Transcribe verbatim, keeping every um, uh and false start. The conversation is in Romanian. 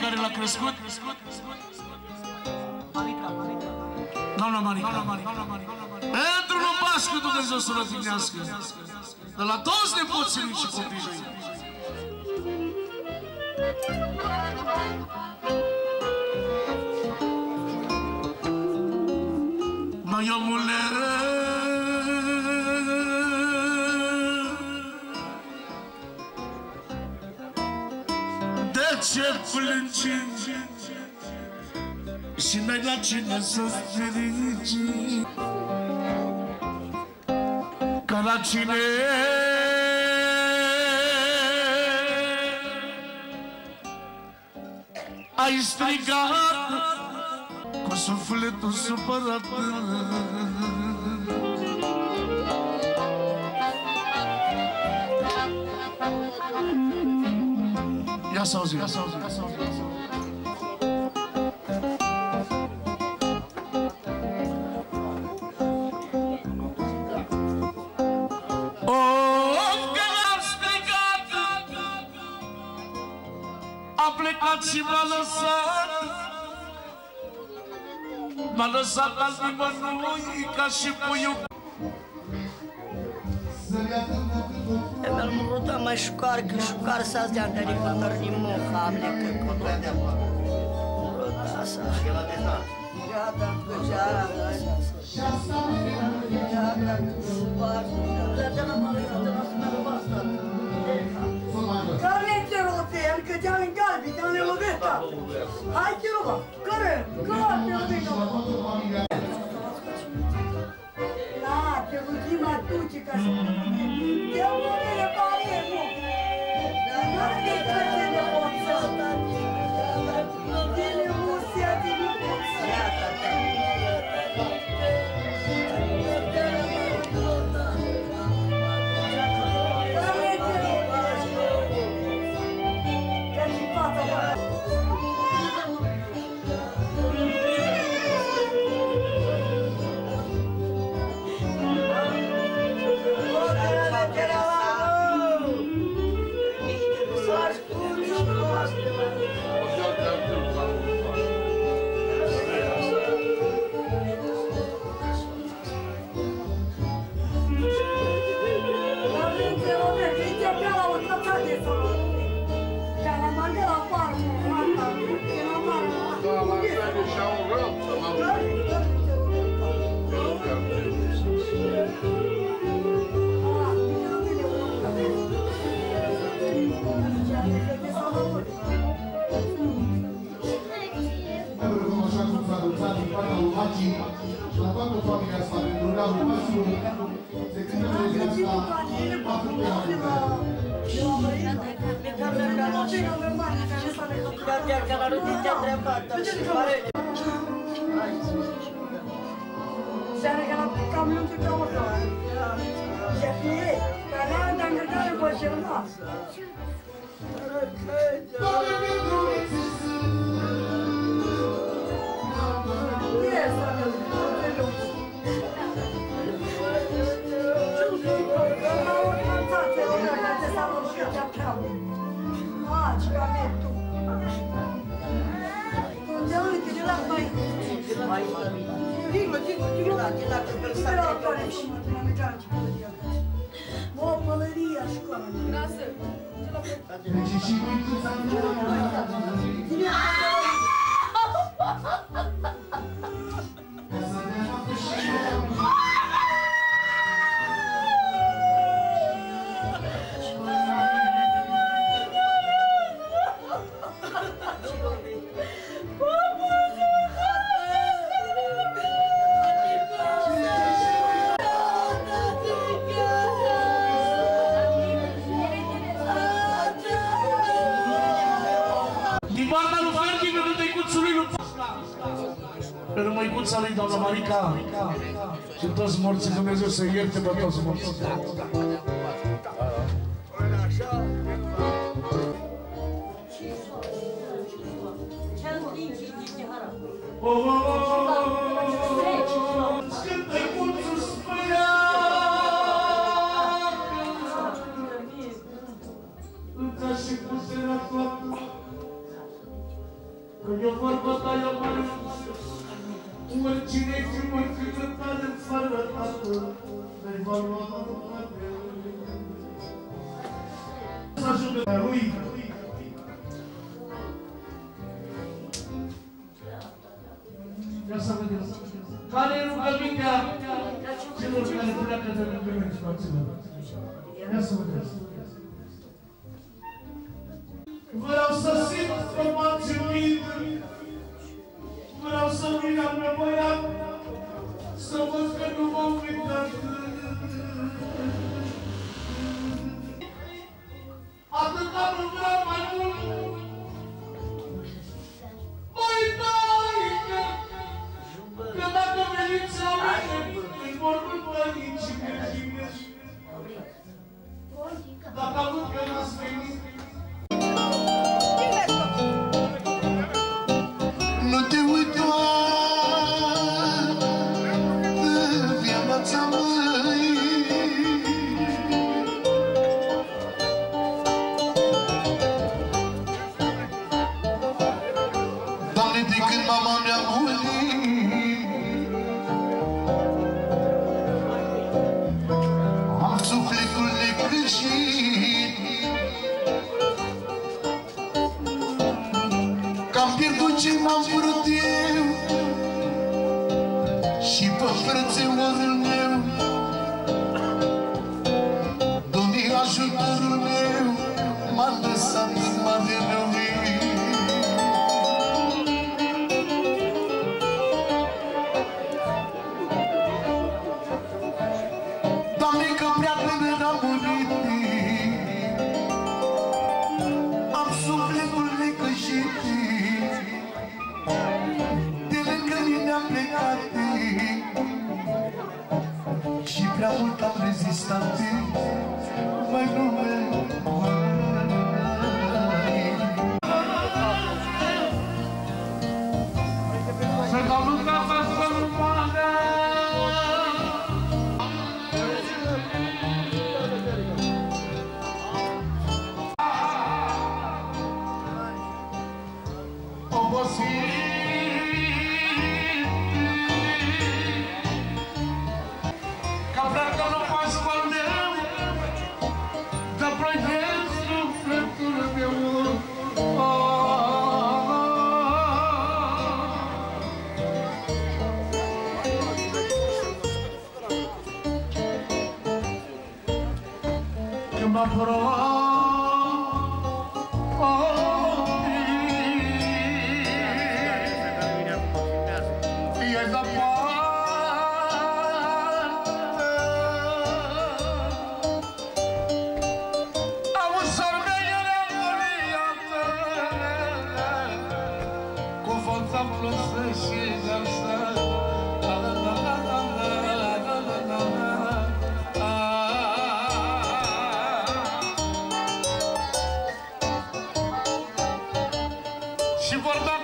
care l-a crescut? Doamna Marica. Pentru un Pașcu Dumnezeu să rătignească. De la toți nepoții lui și copiii lui. Mai omule, de ce plângi și n-ai la cine să strigi? Ca la cine ai strigat cu sufletul supărat. Ia să auzim, ia să auzim, ia să auzim. A plecat și m-a lăsat, m-a lăsat al nimănui ca și puiul. Emel muruta mai șucar, că șucar s-ați de-a întâlnit cu tărnim muhamne, că cu doamne muruta sa. Gata, cu geara, gata, cu șubar, gata, la mă râi, gata, la să merg basta. Care te rote, el că te-am în galbi, te-am în loveta. Hai, te roba, care? Care te loveta? Da, te rugim atunci ca să te omorele pare, nu? Dar n-ar fi că te ne poți să te ne musea, te ne poți să la toată familia asta, pentru Leaul Pascu, se ține prezia asta patru pe Pentru măicuța lui doamna Marica și toți morții, Dumnezeu să ierte pe toți morții. Să ajungă lui. Ia să vedem. Care e rugămintea celor care pleacă de lângă noi, scoați-vă? Ia să vedem. Vreau să simt că m-ați iubit. Vreau să vin la băiat, să văd că nu m-am uitat. Atâta nu vreau mai mult. Măi, taică, că dacă veniți la mine, îi vorbim părinții mei. Dacă avut că n-ați venit, nu te uita de viața măi. Doamne, de când mama mea murit, am sufletul necrăjit, că-am pierdut ce m-am vrut eu și pe frățeorul meu. Doamne, ajutorul meu m-a lăsat numai de rău. Doamne, că prea tânăr am murit, am sufletul necăjit, de lângă mine am plecat și prea mult am rezistat, mai nu merg. să dau lucra să nu moară. Ca vreau nu faci păr meu, de proiect sufletul meu. Când mă și vor da